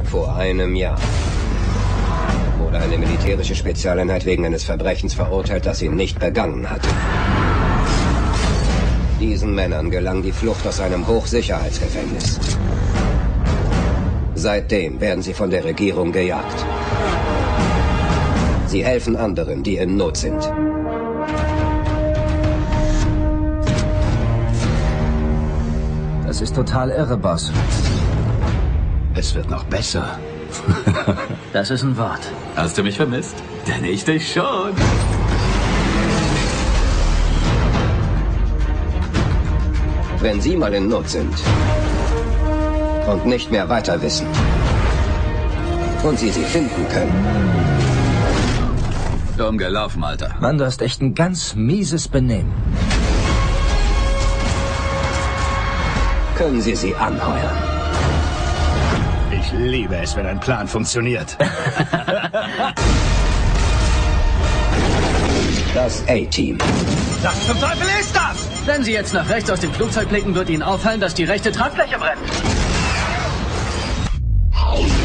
Vor einem Jahr wurde eine militärische Spezialeinheit wegen eines Verbrechens verurteilt, das sie nicht begangen hatte. Diesen Männern gelang die Flucht aus einem Hochsicherheitsgefängnis. Seitdem werden sie von der Regierung gejagt. Sie helfen anderen, die in Not sind. Das ist total irre, Boss. Es wird noch besser. Das ist ein Wort. Hast du mich vermisst? Denn ich dich schon. Wenn Sie mal in Not sind und nicht mehr weiter wissen und Sie finden können. Dumm gelaufen, Alter. Mann, du hast echt ein ganz mieses Benehmen. Können Sie sie anheuern. Ich liebe es, wenn ein Plan funktioniert. Das A-Team. Was zum Teufel ist das? Wenn Sie jetzt nach rechts aus dem Flugzeug blicken, wird Ihnen auffallen, dass die rechte Tragfläche brennt.